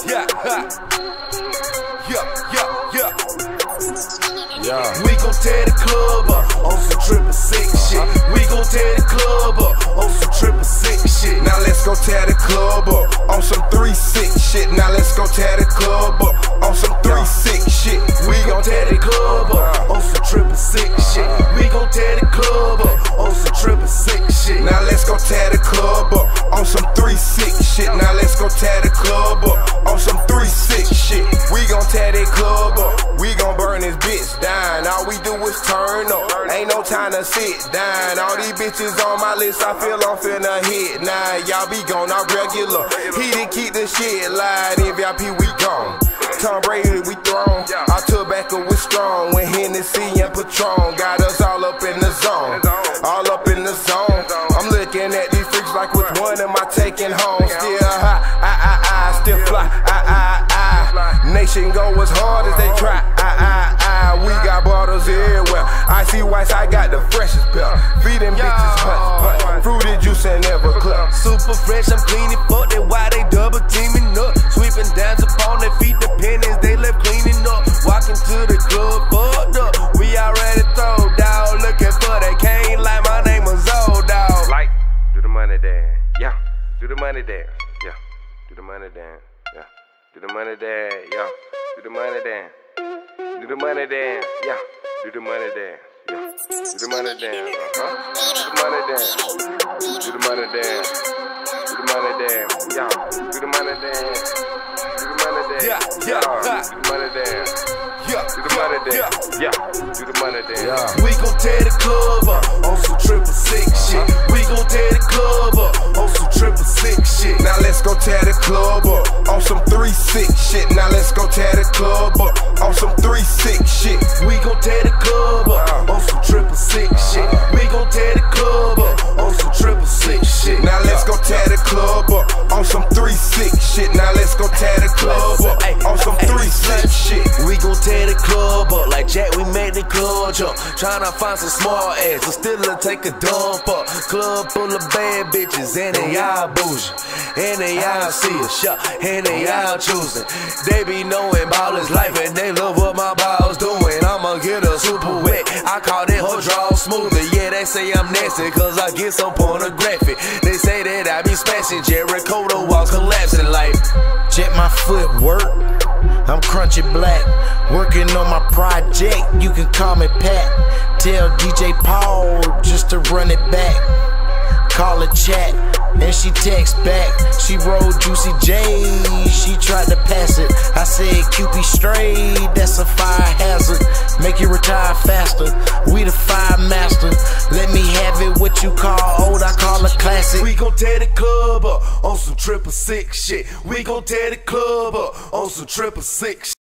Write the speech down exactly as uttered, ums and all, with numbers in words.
yeah, yeah, yeah, yeah, yeah. Yeah. We gon' tear the club up on some triple six shit. We gon' tear the club up on some triple six shit. Now let's go tear the club up on some three six shit. Now let's go tear the club up on some three six shit. We gon' tear the club up on some triple six shit. We gon' tear the club up on some triple six shit. Now let's go tear the club up on some three six shit. Now let's go tear the club up on some three six shit. We gon' tear that club up. We gon' burn this bitch down. All we do is turn up. Ain't no time to sit down. All these bitches on my list, I feel I'm finna hit. Now y'all be gone, not regular. He didn't keep the shit live. M V I P, we gone. Tom Brady, we thrown. Our tobacco was strong. When Hennessy and Patron got us all up in the zone. All up in the zone. I'm looking at these freaks like which one am I taking home? Still high, I, I, I, still fly, I, I, I. Nation go as hard as they try, I, I, I. We got bottles everywhere. Icy whites, I got the freshest pill. Feed them bitches punch, punch. Fruity juice and never club. Super fresh, I'm cleaning, fuck that why they double teaming up. Sweeping down upon their feet, the pennies they left cleaning up. Walking to the club, fucked up. We already throw down, looking for that cane like my name was Old Dog. Like, do the money dance, yeah. Do the money dance, yeah. Do the money dance, yeah. Do the money dance, yeah. Do the money dance. Do the money dance, yeah. Do the money dance, yeah. Do the money dance, uh-huh. Do the money dance. Do the money dance. Do the money dance, yeah. Do the money dance. Do the money dance, yeah, yeah. Do the money dance. Yeah, do the money dance, yeah. Do the money dance. Yeah. We gon' tear the club up on some triple six shit. We gon' tear the club up on some triple six shit. Now let's go tear the club up on some three six shit. Now let's go tear the club up on some three six shit. We gon' tear the club up on some triple six shit. We gon' tear the club up on some triple six shit. Now let's go tear the club up on some three six shit. Now let's go tear the club up on some three six shit. We gon' tear the club up like Jack, we made the club jump. Tryna find some small ass, but still to take a dump up. Club full of bad bitches, and they all bougie, and they all see a shot, and they all choosing. They be knowing ballers life, and they love what my balls doing. I'ma get her super wet, I call that her draw smoother. Yeah, they say I'm nasty, cause I get so pornographic. They say that I be smashing Jericho, the walls collapsing like. Check my footwork, I'm crunchy black. Working on my project, you can call me Pat. Tell D J Paul just to run it back. Call a chat, and she text back. She rolled Juicy J, she tried to pass it. I said Cupid straight, that's a fire hazard. Make you retire faster, we the fire master. Let me have it, what you call old, I call a classic. We gon' tear the club up on some triple six shit. We gon' tear the club up on some triple six shit.